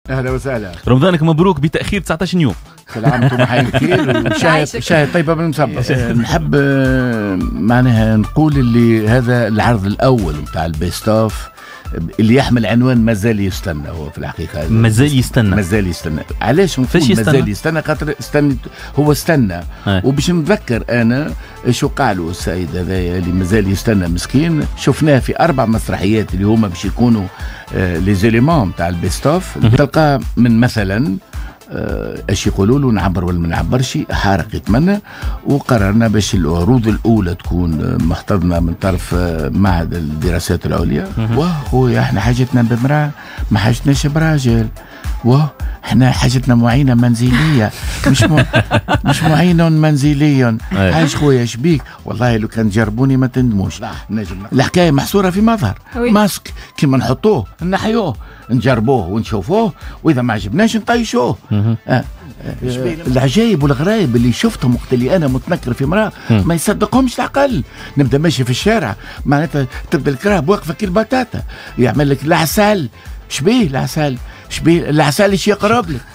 اهلا وسهلا. رمضانك مبروك بتاخير 19 يوم. كل عام وانتم بخير كثير وشاهد طيبه بالمسبب. نحب معناها نقول اللي هذا العرض الاول نتاع البيست اوف اللي يحمل عنوان مازال يستنى. هو في الحقيقه مازال يستنى. علاش نقول مازال يستنى؟ خاطر استنى وباش نتذكر انا شو قالوا السيد هذايا اللي مازال يستنى مسكين. شفناه في 4 مسرحيات اللي هما باش يكونوا لي زيليمون تاع البيست اوف. تلقى من مثلا اش يقولوا له نعبر ولا ما نعبرش، حارق يتمنى. وقررنا باش العروض الاولى تكون محتضنه من طرف معهد الدراسات العليا. وخويا احنا حاجتنا بامراه ما حاجتناش براجل. احنا حاجتنا معينه منزليه مش معين منزلي. حاج خويا شبيك؟ والله لو كان جربوني ما تندموش. الحكايه محصوره في مظهر ماسك كيما نحطوه نحيوه نجربوه ونشوفوه واذا ما عجبناش نطيشوه. العجائب والغرايب اللي شفتهم وقت اللي انا متنكر في امراه ما يصدقهمش العقل. نبدا ماشي في الشارع معناتها تبدا الكراب واقفه كي البطاطا يعمل لك العسل. شبيه العسل؟ شبيه العسل ايش يقرب لك؟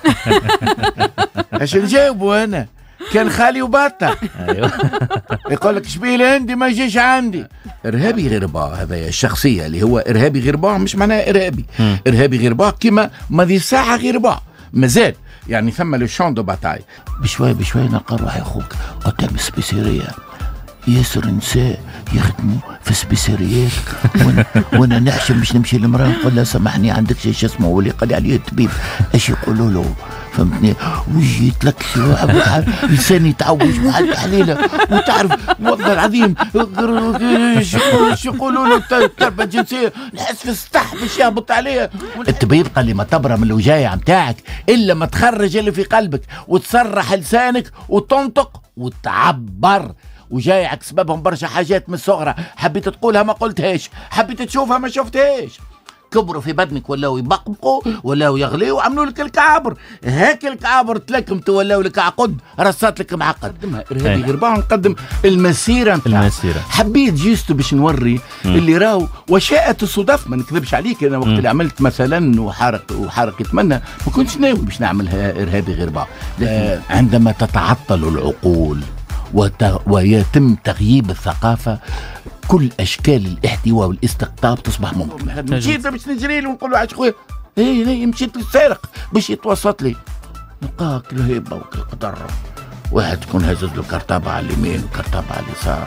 اش نجاوبوا انا؟ كان خالي وبطة. يقول لك شبيه الهندي ما يجيش عندي. ارهابي غرباء هذا الشخصيه اللي هو ارهابي غرباء مش معناه ارهابي. ارهابي غرباء كيما ماضي ساعه غرباء مازال يعني ثم لو شون دو باتاي. بشوي نلقى روحي اخوك قدام السبيسيريه ياسر نساء يخدموا في السبيسيريات وانا نحشم باش نمشي للمراه نقول لها سامحني عندك شيء اسمه واللي قال لي عليه الطبيب ايش يقولوا له فهمتني ويجي يتلكش لساني يتعوج مع التحليله وتعرف والله العظيم ايش يقولوا له التربه الجنسيه نحس في السطح باش يهبط عليها. الطبيب قال لي ما تبرم الوجايع متاعك الا ما تخرج اللي في قلبك وتسرح لسانك وتنطق وتعبر. وجايعك سببهم برشا حاجات من الصغرى حبيت تقولها ما قلتهاش، حبيت تشوفها ما شفتهاش. كبروا في بدنك ولاو يبقبقوا ولاو يغليوا وعملوا لك الكعبر. هاك الكعبر تلكمت ولاو لك عقد رصات لك معقد. ارهابي غربان نقدم المسيره. حبيت جيستو باش نوري اللي راو وشاءت الصدف. ما نكذبش عليك انا وقت اللي عملت مثلا وحارق يتمنى ما كنتش ناوي باش نعملها ارهابي غربان. عندما تتعطل العقول ويتم تغييب الثقافة كل أشكال الاحتواء والاستقطاب تصبح ممكنة. مشيت باش نجري له ونقول له عاش خويا هي مشيت للسارق باش يتوسط لي نلقاك الهيبة وكالقدر واحد تكون هزز له كرتابة على اليمين وكرتابة على اليسار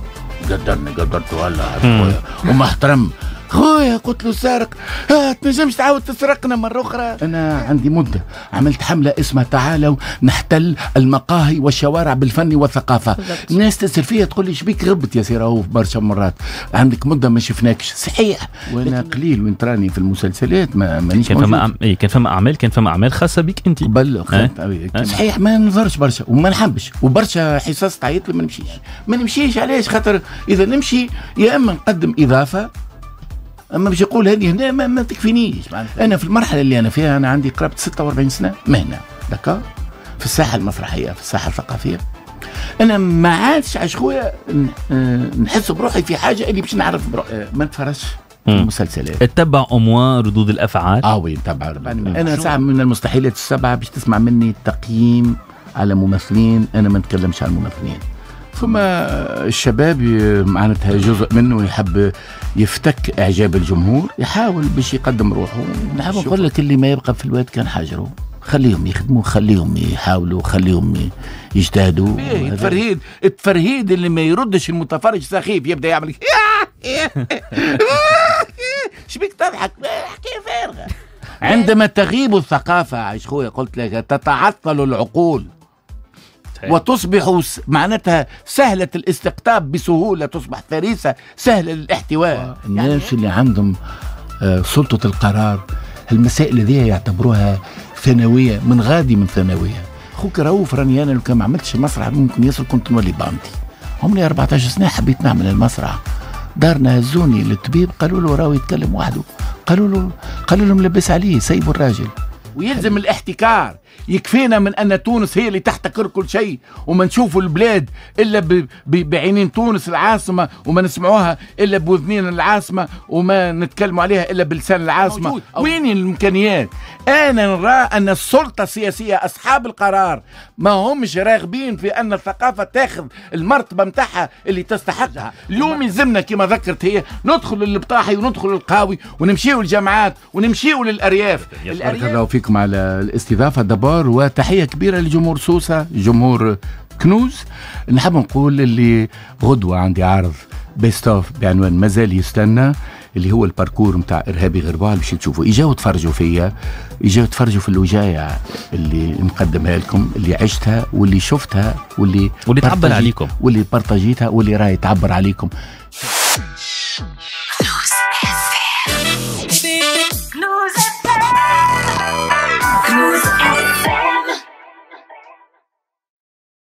قدرت ولا ومحترم خويا قلت له سارق تنجمش تعاود تسرقنا مرة أخرى. أنا عندي مدة عملت حملة اسمها تعالوا نحتل المقاهي والشوارع بالفن والثقافة. الناس تسأل فيها تقول لي شبيك غبت يا سي رؤوف برشا مرات عندك مدة ما شفناكش. صحيح وأنا قليل وين تراني في المسلسلات مانيش موجود. كان فما أعمال خاصة بك أنت قبل صحيح ما نظهرش برشا وما نحبش وبرشا حصص تعيط لي ما نمشيش. علاش؟ خاطر إذا نمشي يا إما نقدم إضافة اما باش يقول هذه هنا ما تكفينيش. انا في المرحله اللي انا فيها انا عندي قرابه 46 سنه مهنه دكا في الساحه المسرحيه في الساحه الثقافيه. انا ما عادش عاش خويا نحس بروحي في حاجه اللي باش نعرف بروحي. ما نتفرجش المسلسلات. اتبع اموار ردود الافعال. وين تبع انا ساعه من المستحيلات السبعه باش تسمع مني تقييم على ممثلين. انا ما نتكلمش عن الممثلين. ثم الشباب معناتها جزء منه يحب يفتك اعجاب الجمهور يحاول باش يقدم روحه. نحب نقول لك اللي ما يبقى في الواد كان حاجره. خليهم يخدموا خليهم يحاولوا خليهم يجتهدوا. التفرهيد اللي ما يردش المتفرج سخيف يبدا يعمل شبيك تضحك حكايه فارغه. عندما تغيب الثقافه عايش خويا قلت لك تتعطل العقول وتصبح معناتها سهلة الاستقطاب بسهولة تصبح فريسة سهلة للاحتواء. الناس اللي عندهم سلطة القرار المسائل هذه يعتبروها ثانوية من غادي من ثانوية. خوك رؤوف راني أنا لو كان ما عملتش مسرح ممكن يصل كنت نولي باندي. عمري 14 سنة حبيت نعمل المسرح. دارنا هزوني للطبيب قالوا له راهو يتكلم وحده. قالوا له ملبس عليه سيبوا الراجل. ويلزم الاحتكار يكفينا من أن تونس هي اللي تحتكر كل شيء، وما نشوفوا البلاد إلا بعينين تونس العاصمة، وما نسمعوها إلا بوذنين العاصمة، وما نتكلموا عليها إلا بلسان العاصمة. وين الإمكانيات؟ أنا نرى أن السلطة السياسية أصحاب القرار ما همش راغبين في أن الثقافة تاخذ المرتبة متاعها اللي تستحقها. اليوم يلزمنا كما ذكرت هي ندخل للبطاحي وندخل للقاوي ونمشيو للجامعات ونمشيو للأرياف. بارك الله فيكم على الاستضافة دبار، وتحية كبيرة لجمهور سوسة، جمهور كنوز. نحب نقول اللي غدوة عندي عرض بيست اوف بعنوان مازال يستنى، اللي هو الباركور متاع إرهابي غربال. باش تشوفوا إجاوا تفرجوا فيا، إجاوا تفرجوا في الوجايع اللي نقدمها لكم، اللي عشتها واللي شفتها واللي تعبر عليكم، واللي بارتاجيتها واللي راهي تعبر عليكم.